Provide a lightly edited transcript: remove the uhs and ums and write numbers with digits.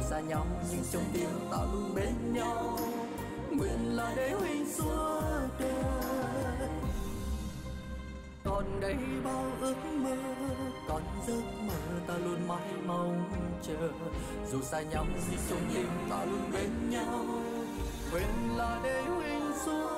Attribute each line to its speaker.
Speaker 1: xa nhau nhưng trong tim ta luôn bên nhau. Nguyện là để huynh suốt đời. Còn đây bao ước mơ, còn giấc mơ ta luôn mãi mong chờ. Dù xa nhau nhưng trong tim ta luôn bên nhau. Nguyện là để huynh suốt